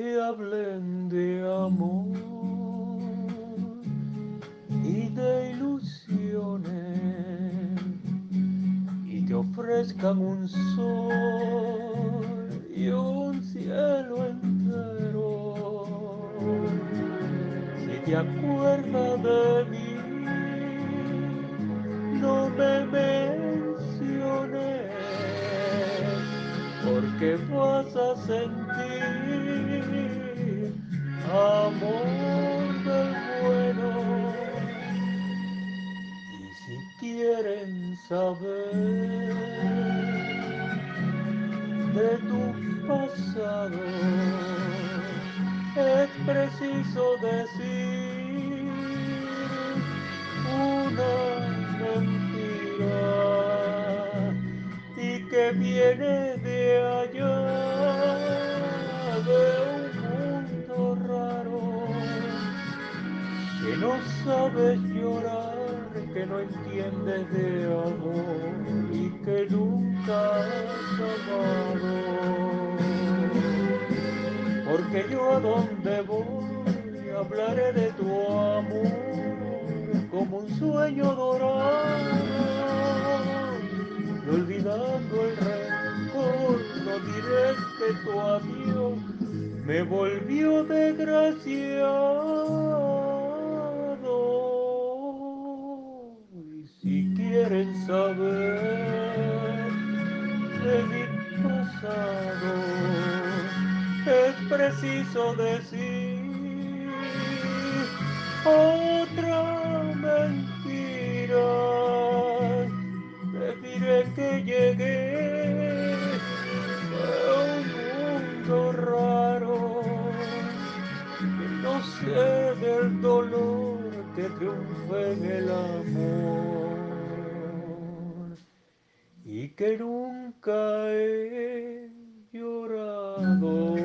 te hablen de amor y de ilusiones y te ofrezcan un sol y un cielo entero. Si te acuerdas de mí, no me menciones, porque vas a sentir amor del bueno. Y si quieren saber de tu pasado, es preciso decir una mentira y que viene de allá, de un mundo raro, que no sabes llorar, que no entiendes de amor y que nunca has amado. Porque yo a donde voy hablaré de tu amor como un sueño dorado. Y olvidando el rencor, no diré que tu adiós me volvió desgraciado. Y si quieren saber de mi pasado, es preciso decir otra mentira. Les diré que llegué de un mundo raro, que no sé del dolor que triunfa en el amor y que nunca he llorado.